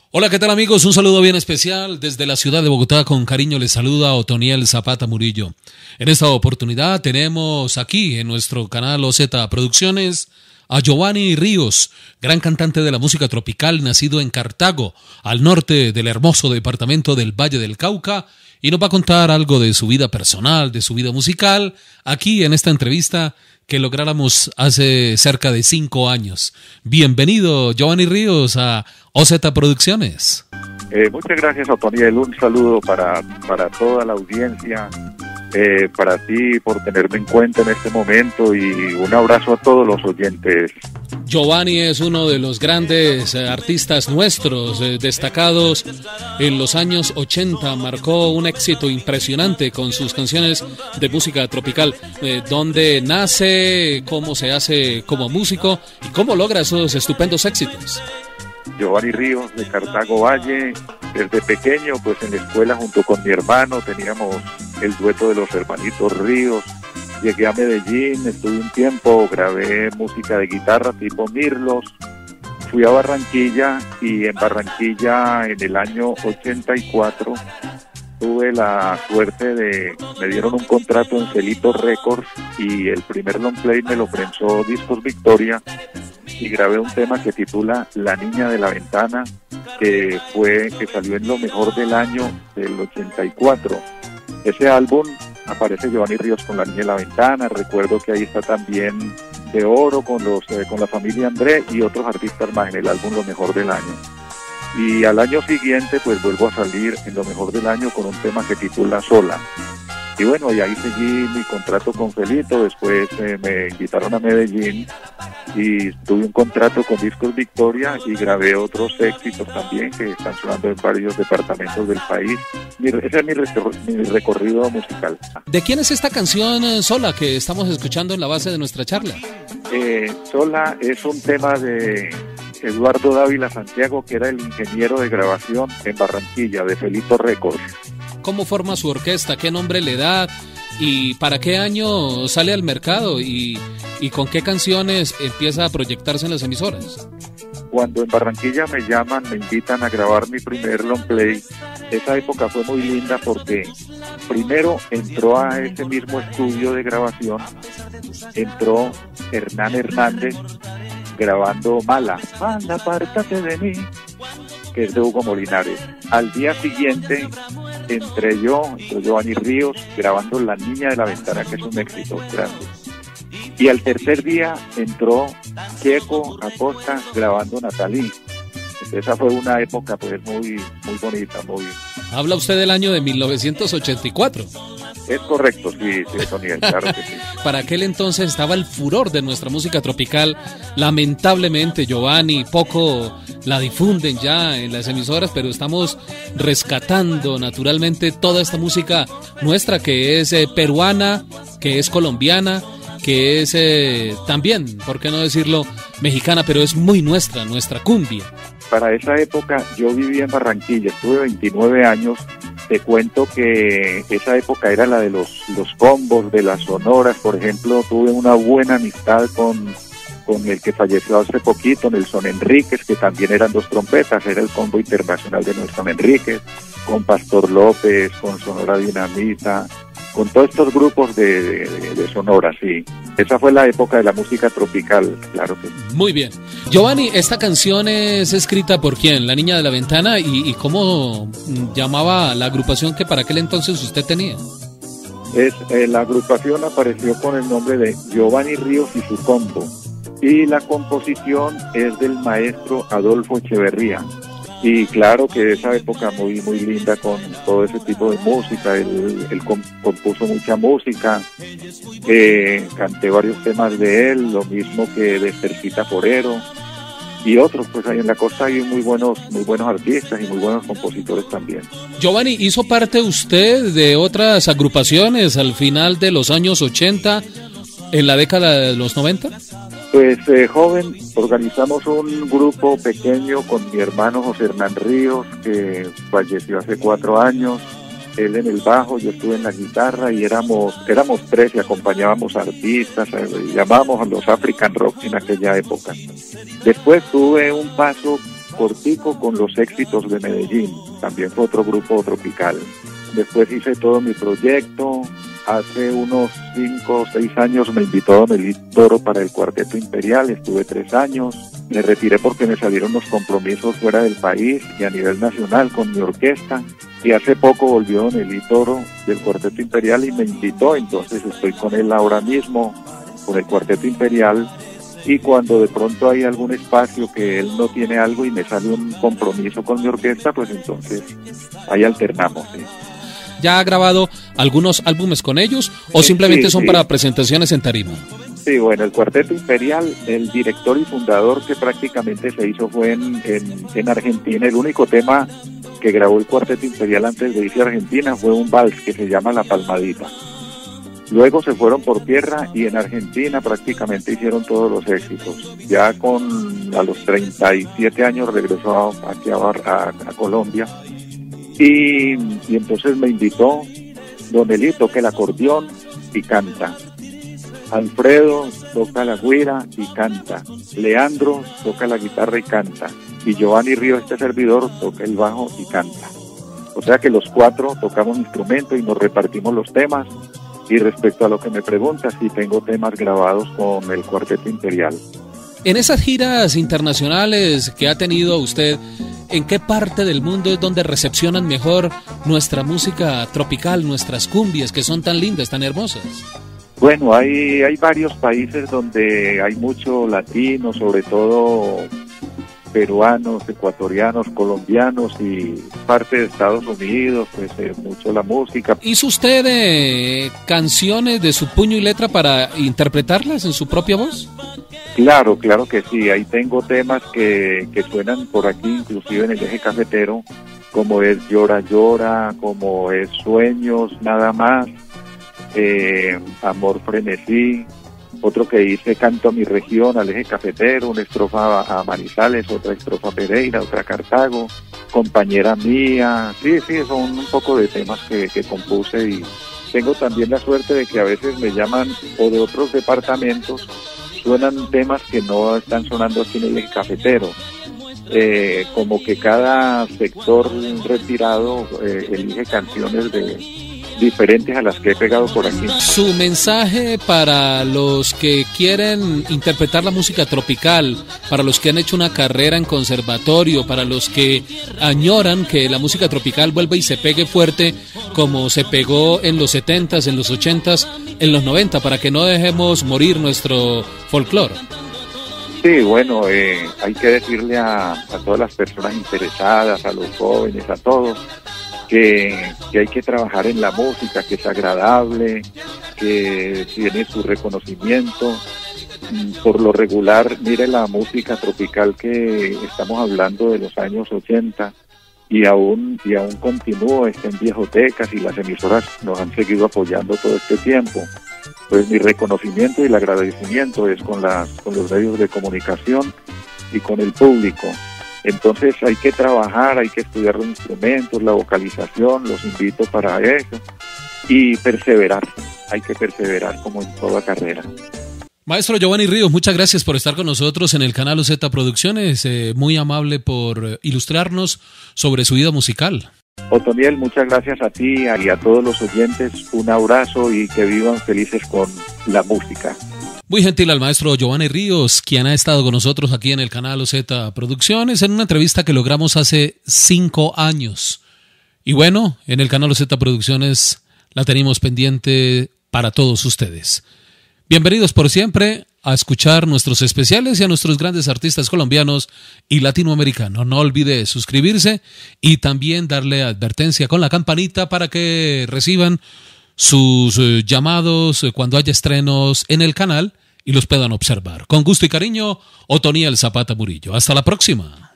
Hola, ¿qué tal amigos? Un saludo bien especial desde la ciudad de Bogotá. Con cariño les saluda Otoniel Zapata Murillo. En esta oportunidad tenemos aquí en nuestro canal OZ Producciones a Giovanni Ríos, gran cantante de la música tropical, nacido en Cartago, al norte del hermoso departamento del Valle del Cauca, y nos va a contar algo de su vida personal, de su vida musical, aquí en esta entrevista que lográramos hace cerca de 5 años. Bienvenido, Giovanni Ríos, a OZ Producciones. Muchas gracias, Otoniel. Un saludo para toda la audiencia, para ti por tenerme en cuenta en este momento, y un abrazo a todos los oyentes. Giovanni es uno de los grandes artistas nuestros, destacados en los años 80, marcó un éxito impresionante con sus canciones de música tropical. ¿Dónde nace, cómo se hace como músico y cómo logra esos estupendos éxitos? Giovanni Ríos, de Cartago Valle. Desde pequeño, pues en la escuela junto con mi hermano teníamos el dueto de los hermanitos Ríos. Llegué a Medellín, estuve un tiempo, grabé música de guitarra tipo Mirlos. Fui a Barranquilla, y en Barranquilla en el año 84 tuve la suerte me dieron un contrato en Celito Records, y el primer long play me lo prensó Discos Victoria, y grabé un tema que titula La Niña de la Ventana, que salió en lo mejor del año del 84. Ese álbum aparece Giovanni Ríos con La Niña de la Ventana. Recuerdo que ahí está también De Oro con la familia André y otros artistas más en el álbum Lo Mejor del Año. Y al año siguiente pues vuelvo a salir en Lo Mejor del Año con un tema que titula Sola. Y bueno, y ahí seguí mi contrato con Felito. Después me invitaron a Medellín y tuve un contrato con Discos Victoria y grabé otros éxitos también que están sonando en varios departamentos del país. Ese es mi recorrido musical. ¿De quién es esta canción Sola que estamos escuchando en la base de nuestra charla? Sola es un tema de Eduardo Dávila Santiago, que era el ingeniero de grabación en Barranquilla de Felito Records. ¿Cómo forma su orquesta? ¿Qué nombre le da? ¿Y para qué año sale al mercado? ¿Y con qué canciones empieza a proyectarse en las emisoras? Cuando en Barranquilla me llaman, me invitan a grabar mi primer long play, esa época fue muy linda porque primero entró a ese mismo estudio de grabación, entró Hernán Hernández grabando Mala, apártate de mí, que es de Hugo Molinares. Al día siguiente entré Giovanni Ríos grabando La Niña de la Ventana, que es un éxito grande. Y al tercer día entró Checo Acosta grabando Natalí. Esa fue una época pues muy bonita, muy... Habla usted del año de 1984. Es correcto, sí, Toniel, claro que sí. Para aquel entonces estaba el furor de nuestra música tropical. Lamentablemente, Giovanni, poco la difunden ya en las emisoras, pero estamos rescatando naturalmente toda esta música nuestra, que es peruana, que es colombiana, que es también, por qué no decirlo, mexicana, pero es muy nuestra cumbia. Para esa época yo vivía en Barranquilla, estuve 29 años. Te cuento que esa época era la de los combos, de las sonoras. Por ejemplo, tuve una buena amistad con el que falleció hace poquito, Nelson Enríquez, que también eran 2 trompetas, era el combo internacional de Nelson Enríquez, con Pastor López, con Sonora Dinamita, con todos estos grupos de sonoras, sí. Esa fue la época de la música tropical, claro que sí. Muy bien. Giovanni, ¿esta canción es escrita por quién? ¿La Niña de la Ventana? ¿Y cómo llamaba la agrupación que para aquel entonces usted tenía? La agrupación apareció con el nombre de Giovanni Ríos y su combo. Y la composición es del maestro Adolfo Echeverría. Y claro que esa época muy linda con todo ese tipo de música. Él compuso mucha música, canté varios temas de él, lo mismo que de Cerquita Forero y otros. Pues ahí en la costa hay muy buenos artistas y muy buenos compositores también. Giovanni, ¿hizo parte usted de otras agrupaciones al final de los años 80, en la década de los 90? Pues joven, organizamos un grupo pequeño con mi hermano José Hernán Ríos, que falleció hace 4 años. Él en el bajo, yo estuve en la guitarra, y éramos 3 y acompañábamos a artistas, llamábamos a los African Rock en aquella época. Después tuve un paso cortico con los éxitos de Medellín, también fue otro grupo tropical. Después hice todo mi proyecto. Hace unos 5 o 6 años me invitó Don Elito Toro para el Cuarteto Imperial, estuve 3 años, me retiré porque me salieron los compromisos fuera del país y a nivel nacional con mi orquesta, y hace poco volvió Don Elito Toro del Cuarteto Imperial y me invitó, entonces estoy con él ahora mismo, con el Cuarteto Imperial, y cuando de pronto hay algún espacio que él no tiene algo y me sale un compromiso con mi orquesta, pues entonces ahí alternamos, ¿sí? ¿Ya ha grabado algunos álbumes con ellos o simplemente son para presentaciones en tarima? Sí, bueno, el Cuarteto Imperial, el director y fundador que prácticamente se hizo fue en Argentina. El único tema que grabó el Cuarteto Imperial antes de irse a Argentina fue un vals que se llama La Palmadita. Luego se fueron por tierra y en Argentina prácticamente hicieron todos los éxitos. Ya a los 37 años regresó aquí a Colombia. Y entonces me invitó, Don Eli toca el acordeón y canta, Alfredo toca la güira y canta, Leandro toca la guitarra y canta, y Giovanni Ríos, este servidor, toca el bajo y canta. O sea que los 4 tocamos instrumento y nos repartimos los temas. Y respecto a lo que me preguntas, sí tengo temas grabados con el Cuarteto Imperial. En esas giras internacionales que ha tenido usted, ¿en qué parte del mundo es donde recepcionan mejor nuestra música tropical, nuestras cumbias que son tan lindas, tan hermosas? Bueno, hay varios países donde hay mucho latino, sobre todo peruanos, ecuatorianos, colombianos y parte de Estados Unidos, pues mucho la música. ¿Hizo usted canciones de su puño y letra para interpretarlas en su propia voz? Claro que sí, ahí tengo temas que suenan por aquí, inclusive en el eje cafetero, como es Llora Llora, como es Sueños Nada Más, Amor Frenesí, otro que dice Canto a mi región, al eje cafetero, una estrofa a Manizales, otra estrofa a Pereira, otra a Cartago, Compañera Mía, sí, son un poco de temas que compuse, y tengo también la suerte de que a veces me llaman o de otros departamentos, suenan temas que no están sonando aquí en el eje cafetero, como que cada sector retirado elige canciones diferentes a las que he pegado por aquí. Su mensaje para los que quieren interpretar la música tropical, para los que han hecho una carrera en conservatorio, para los que añoran que la música tropical vuelva y se pegue fuerte como se pegó en los 70s, en los 80s, en los 90, para que no dejemos morir nuestro folclore. Sí, bueno, hay que decirle a todas las personas interesadas, a los jóvenes, a todos, que hay que trabajar en la música, que es agradable, que tiene su reconocimiento. Por lo regular, mire la música tropical que estamos hablando de los años 80 y aún continúa, está en viejotecas y las emisoras nos han seguido apoyando todo este tiempo. Pues mi reconocimiento y el agradecimiento es con los medios de comunicación y con el público. Entonces hay que trabajar, hay que estudiar los instrumentos, la vocalización, los invito para eso, y perseverar, hay que perseverar como en toda carrera. Maestro Giovanni Ríos, muchas gracias por estar con nosotros en el canal OZ Producciones, muy amable por ilustrarnos sobre su vida musical. Otoniel, muchas gracias a ti y a todos los oyentes, un abrazo y que vivan felices con la música. Muy gentil al maestro Giovanni Ríos, quien ha estado con nosotros aquí en el canal OZ Producciones, en una entrevista que logramos hace 5 años. Y bueno, en el canal OZ Producciones la tenemos pendiente para todos ustedes. Bienvenidos por siempre a escuchar nuestros especiales y a nuestros grandes artistas colombianos y latinoamericanos. No olvide suscribirse y también darle advertencia con la campanita para que reciban sus llamados cuando haya estrenos en el canal y los puedan observar. Con gusto y cariño, Otoniel Zapata Murillo. Hasta la próxima.